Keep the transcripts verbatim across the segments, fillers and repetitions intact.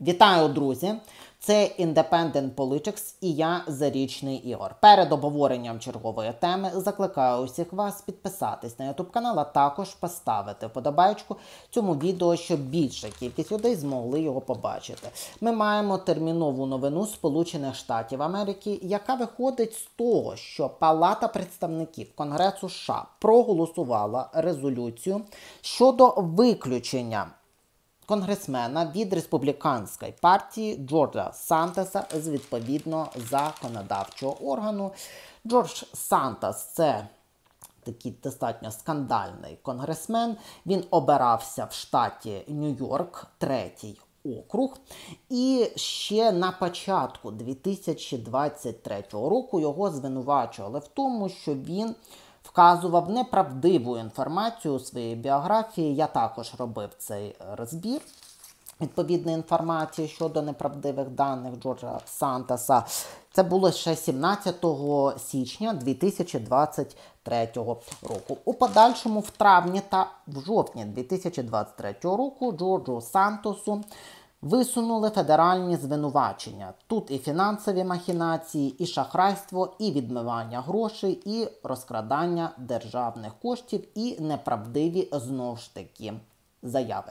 Вітаю, друзі! Це Independent Politics і я, Зарічний Ігор. Перед обговоренням чергової теми закликаю усіх вас підписатись на YouTube канал, а також поставити вподобайку цьому відео, щоб більша кількість людей змогли його побачити. Ми маємо термінову новину Сполучених Штатів Америки, яка виходить з того, що Палата представників Конгресу США проголосувала резолюцію щодо виключення конгресмена від республіканської партії Джорджа Сантоса з відповідного законодавчого органу. Джордж Сантос – це такий достатньо скандальний конгресмен. Він обирався в штаті Нью-Йорк, третій округ. І ще на початку дві тисячі двадцять третього року його звинувачували в тому, що він вказував неправдиву інформацію у своїй біографії. Я також робив цей розбір відповідної інформації щодо неправдивих даних Джорджа Сантоса. Це було ще сімнадцятого січня дві тисячі двадцять третього року. У подальшому в травні та в жовтні дві тисячі двадцять третього року Джорджу Сантосу висунули федеральні звинувачення. Тут і фінансові махінації, і шахрайство, і відмивання грошей, і розкрадання державних коштів, і неправдиві, знову ж таки, заяви.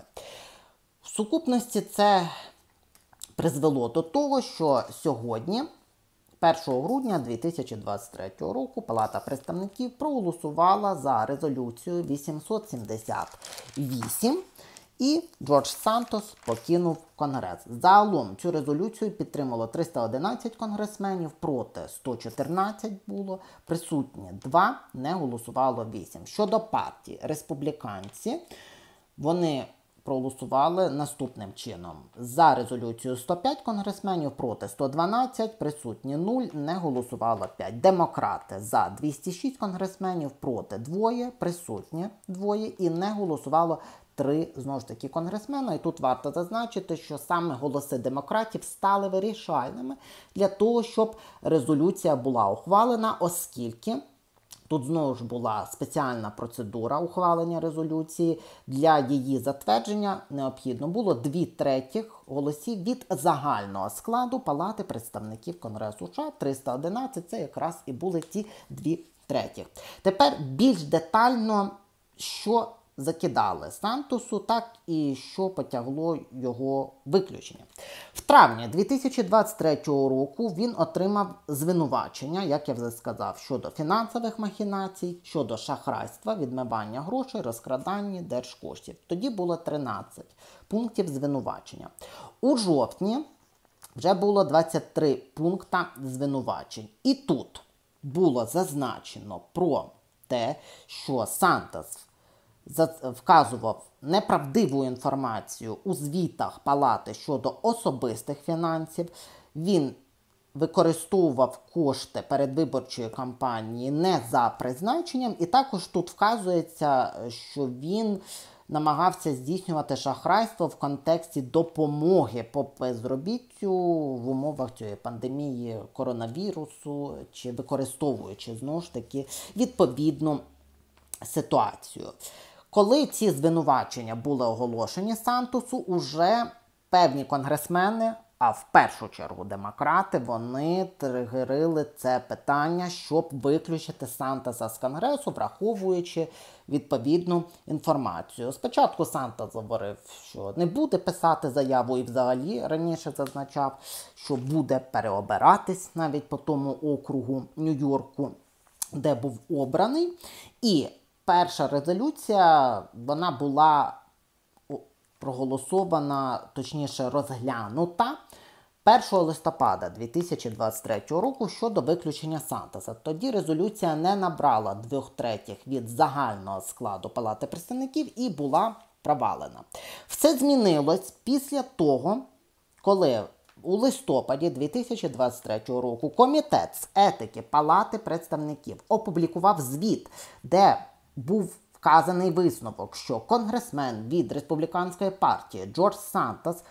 В сукупності це призвело до того, що сьогодні, першого грудня дві тисячі двадцять третього року, Палата представників проголосувала за резолюцію вісімсот сімдесят вісім, і Джордж Сантос покинув Конгрес. Загалом цю резолюцію підтримало триста одинадцять конгресменів, проти сто чотирнадцять було, присутні два, не голосувало вісім. Щодо партії, республіканці, вони проголосували наступним чином. За резолюцію сто п'ять конгресменів, проти сто дванадцять, присутні нуль, не голосувало п'ять. Демократи за двісті шість конгресменів, проти двоє, присутні двоє і не голосувало три, знову ж таки, конгресмена. І тут варто зазначити, що саме голоси демократів стали вирішальними для того, щоб резолюція була ухвалена, оскільки тут знову ж була спеціальна процедура ухвалення резолюції. Для її затвердження необхідно було дві третіх голосів від загального складу Палати представників Конгресу США. триста одинадцять – це якраз і були ті дві третіх. Тепер більш детально, що закидали Сантосу, так і що потягло його виключення. В травні дві тисячі двадцять третього року він отримав звинувачення, як я вже сказав, щодо фінансових махінацій, щодо шахрайства, відмивання грошей, розкрадання держкоштів. Тоді було тринадцять пунктів звинувачення. У жовтні вже було двадцять три пункта звинувачень. І тут було зазначено про те, що Сантос вказував неправдиву інформацію у звітах Палати щодо особистих фінансів. Він використовував кошти передвиборчої кампанії не за призначенням. І також тут вказується, що він намагався здійснювати шахрайство в контексті допомоги по безробіттю в умовах цієї пандемії коронавірусу, чи використовуючи, знову ж таки, відповідну ситуацію. Коли ці звинувачення були оголошені Сантосу, уже певні конгресмени, а в першу чергу демократи, вони тригерили це питання, щоб виключити Сантоса з Конгресу, враховуючи відповідну інформацію. Спочатку Сантос говорив, що не буде писати заяву, і взагалі раніше зазначав, що буде переобиратись навіть по тому округу Нью-Йорку, де був обраний. І перша резолюція, вона була проголосована, точніше розглянута першого листопада дві тисячі двадцять третього року щодо виключення Сантоса. Тоді резолюція не набрала двох третіх від загального складу Палати представників і була провалена. Все змінилось після того, коли у листопаді дві тисячі двадцять третього року Комітет з етики Палати представників опублікував звіт, де був вказаний висновок, що конгресмен від республіканської партії Джордж Сантос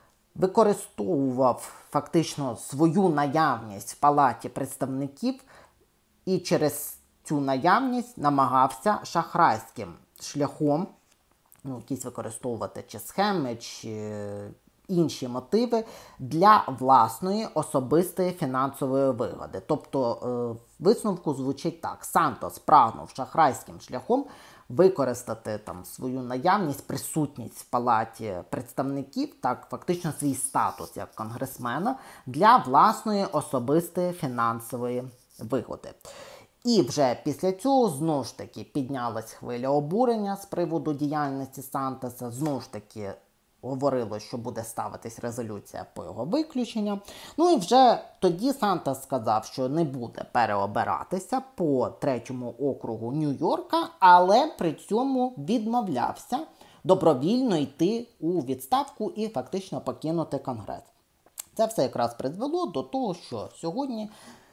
використовував фактично свою наявність в Палаті представників і через цю наявність намагався шахрайським шляхом, ну, якісь використовувати чи схеми, чи інші мотиви для власної особистої фінансової вигоди. Тобто в висновку звучить так: Сантос прагнув шахрайським шляхом використати там свою наявність, присутність в палаті представників, так, фактично свій статус як конгресмена для власної особистої фінансової вигоди. І вже після цього, знову ж таки, піднялась хвиля обурення з приводу діяльності Сантоса, знову ж таки, говорило, що буде ставитись резолюція по його виключенню. Ну і вже тоді Сантос сказав, що не буде переобиратися по третьому округу Нью-Йорка, але при цьому відмовлявся добровільно йти у відставку і фактично покинути Конгрес. Це все якраз призвело до того, що сьогодні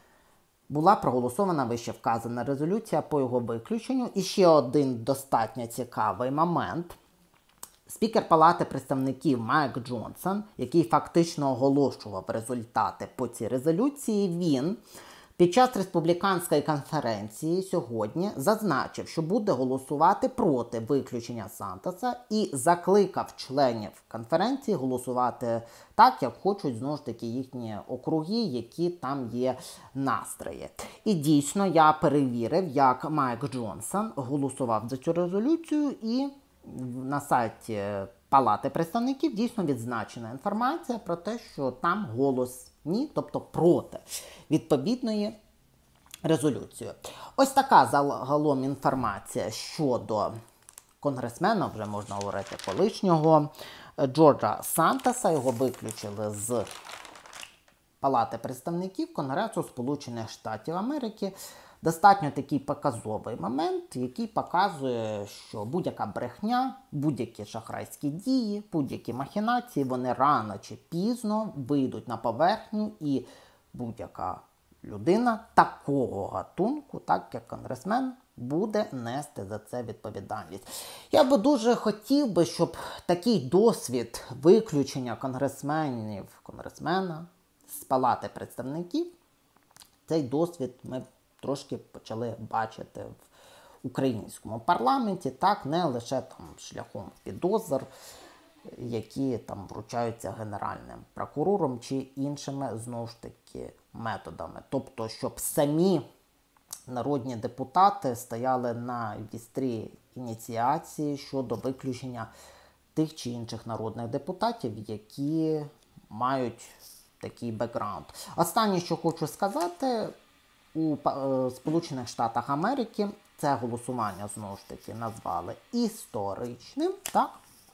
була проголосована вище вказана резолюція по його виключенню. І ще один достатньо цікавий момент. Спікер Палати представників Майк Джонсон, який фактично оголошував результати по цій резолюції, він під час республіканської конференції сьогодні зазначив, що буде голосувати проти виключення Сантоса і закликав членів конференції голосувати так, як хочуть, знову ж таки, їхні округи, які там є настрої. І дійсно я перевірив, як Майк Джонсон голосував за цю резолюцію, і на сайті Палати представників дійсно відзначена інформація про те, що там голос ні, тобто проти відповідної резолюції. Ось така загалом інформація щодо конгресмена, вже можна говорити колишнього, Джорджа Сантоса. Його виключили з Палати представників Конгресу Сполучених Штатів Америки. Достатньо такий показовий момент, який показує, що будь-яка брехня, будь-які шахрайські дії, будь-які махінації, вони рано чи пізно вийдуть на поверхню, і будь-яка людина такого гатунку, так як конгресмен, буде нести за це відповідальність. Я би дуже хотів би, щоб такий досвід виключення конгресменів, конгресмена з Палати представників, цей досвід ми трошки почали бачити в українському парламенті, так, не лише там шляхом підозр, які там вручаються генеральним прокурором чи іншими, знову ж таки, методами. Тобто, щоб самі народні депутати стояли на вістрі ініціації щодо виключення тих чи інших народних депутатів, які мають такий бекграунд. Останнє, що хочу сказати, у Сполучених Штатах Америки це голосування, знову ж таки, назвали історичним, так?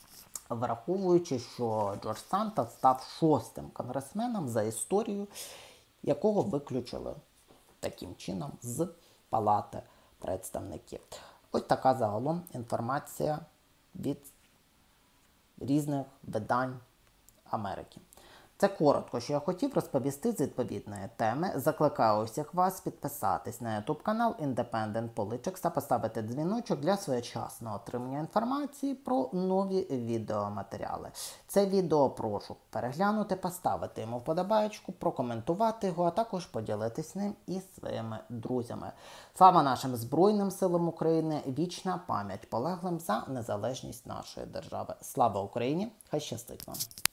Враховуючи, що Джордж Сантос став шостим конгресменом за історію, якого виключили таким чином з Палати представників. Ось така загалом інформація від різних видань Америки. Це коротко, що я хотів розповісти з відповідної теми. Закликаю усіх вас підписатись на YouTube канал Independent Politics та поставити дзвіночок для своєчасного отримання інформації про нові відеоматеріали. Це відео прошу переглянути, поставити йому вподобаєчку, прокоментувати його, а також поділитись ним із своїми друзями. Слава нашим Збройним силам України, вічна пам'ять полеглим за незалежність нашої держави. Слава Україні! Хай щастить вам!